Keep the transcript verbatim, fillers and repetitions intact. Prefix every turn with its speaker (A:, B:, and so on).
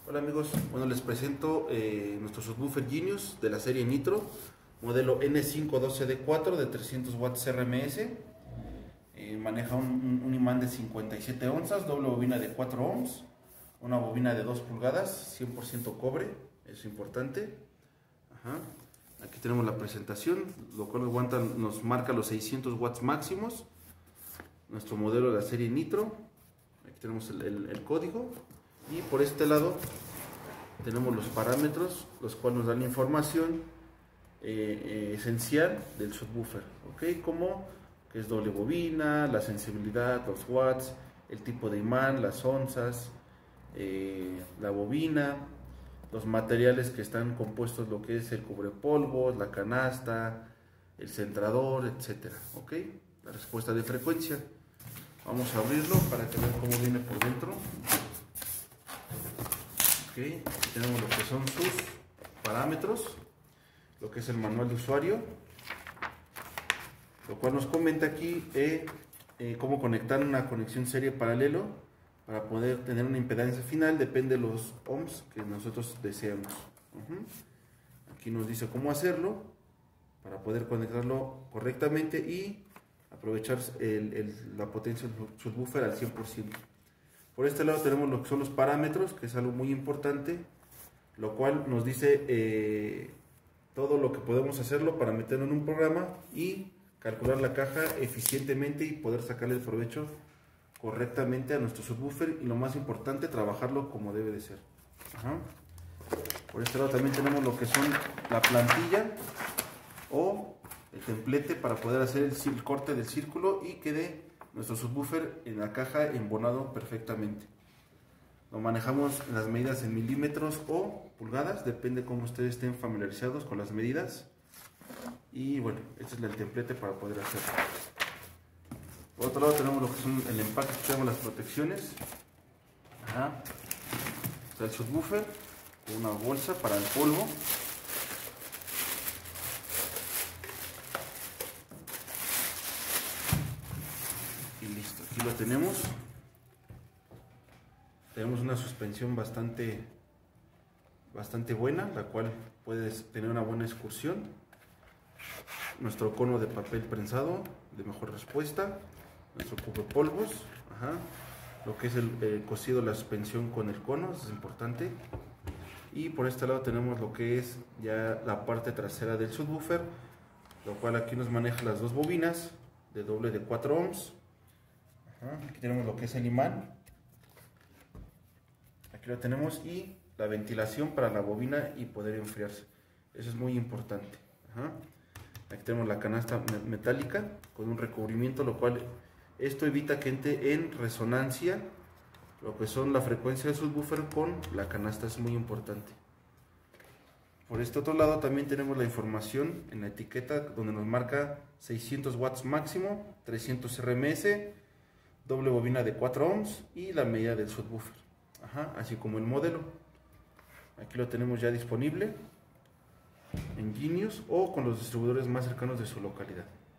A: Hola amigos, bueno les presento eh, nuestro subwoofer Genius de la serie Nitro, modelo N cinco doce D cuatro de trescientos watts R M S. Eh, maneja un, un, un imán de cincuenta y siete onzas, doble bobina de cuatro ohms, una bobina de dos pulgadas, cien por ciento cobre, es importante. Ajá. Aquí tenemos la presentación, lo cual aguanta, nos marca los seiscientos watts máximos. Nuestro modelo de la serie Nitro, aquí tenemos el, el, el código. Y por este lado tenemos los parámetros, los cuales nos dan la información eh, eh, esencial del subwoofer, ¿ok? Como que es doble bobina, la sensibilidad, los watts, el tipo de imán, las onzas, eh, la bobina, los materiales que están compuestos, lo que es el cubrepolvos, la canasta, el centrador, etcétera, ¿ok? La respuesta de frecuencia. Vamos a abrirlo para que vean cómo viene por dentro. Okay. Aquí tenemos lo que son sus parámetros, lo que es el manual de usuario, lo cual nos comenta aquí eh, eh, cómo conectar una conexión serie paralelo para poder tener una impedancia final, depende de los ohms que nosotros deseamos. Uh-huh. Aquí nos dice cómo hacerlo para poder conectarlo correctamente y aprovechar el, el, la potencia del subwoofer al cien por ciento. Por este lado tenemos lo que son los parámetros, que es algo muy importante, lo cual nos dice eh, todo lo que podemos hacerlo para meterlo en un programa y calcular la caja eficientemente y poder sacarle el provecho correctamente a nuestro subwoofer, y lo más importante, trabajarlo como debe de ser. Ajá. Por este lado también tenemos lo que son la plantilla o el templete para poder hacer el, el corte del círculo y quede nuestro subwoofer en la caja embonado perfectamente. Lo manejamos en las medidas en milímetros o pulgadas, depende cómo ustedes estén familiarizados con las medidas. Y bueno, este es el templete para poder hacerlo. Por otro lado tenemos lo que son el empaque, tenemos las protecciones. Ajá. Está el subwoofer, una bolsa para el polvo. Aquí lo tenemos. Tenemos una suspensión bastante bastante buena, la cual puede tener una buena excursión. Nuestro cono de papel prensado de mejor respuesta, nuestro cubrepolvos, ajá. Lo que es el eh, cosido, la suspensión con el cono, eso es importante. Y por este lado tenemos lo que es ya la parte trasera del subwoofer, lo cual aquí nos maneja las dos bobinas de doble de cuatro ohms. Aquí tenemos lo que es el imán, aquí lo tenemos, y la ventilación para la bobina y poder enfriarse, eso es muy importante. Ajá. Aquí tenemos la canasta metálica con un recubrimiento, lo cual esto evita que entre en resonancia lo que son la frecuencia del subwoofer con la canasta, es muy importante. Por este otro lado también tenemos la información en la etiqueta donde nos marca seiscientos watts máximo, trescientos R M S, doble bobina de cuatro ohms y la medida del subwoofer, ajá, así como el modelo. Aquí lo tenemos ya disponible en Genius o con los distribuidores más cercanos de su localidad.